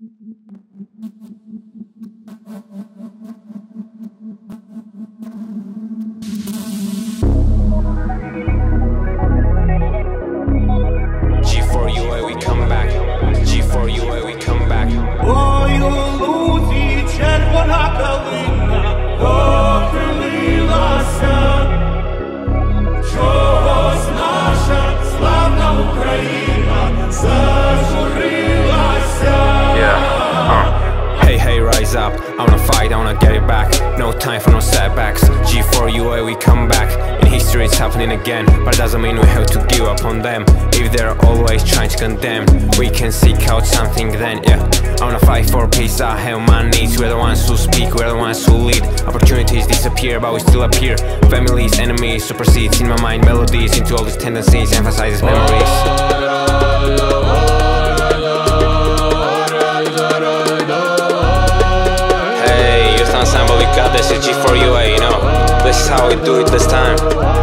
G4UA, we come back. G4UA, we come back. Ой, у лузі червона калина похилилася, чогось наша славна Україна зажурилася. Hey, hey, rise up. I wanna fight, I wanna get it back. No time for no setbacks. G4UA, we come back. In history it's happening again, but it doesn't mean we have to give up on them. If they're always trying to condemn, we can seek out something then, yeah. I wanna fight for peace, I have my needs. We're the ones who speak, we're the ones who lead. Opportunities disappear, but we still appear. Families, enemies, supersedes in my mind melodies. Into all these tendencies, emphasizes memories. Ensemble, we got this, it's G4UA, you know. This is how we do it this time.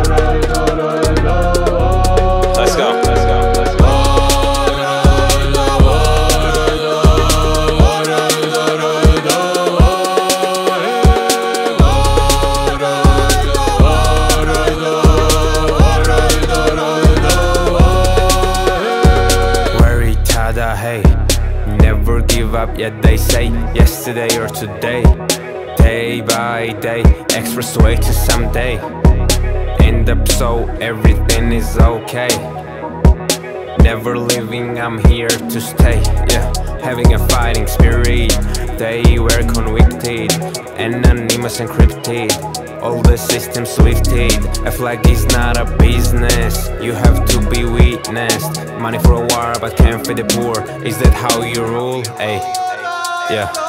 Let's go, let's go, let's go. Veritada, hey. Never give up, yet they say. Yesterday or today. Day by day, expressway to someday. End up so everything is okay. Never leaving, I'm here to stay, yeah. Having a fighting spirit. They were convicted, anonymous encrypted. All the systems lifted. A flag is not a business, you have to be witnessed. Money for a war, but can't feed the poor. Is that how you rule? Ay, yeah.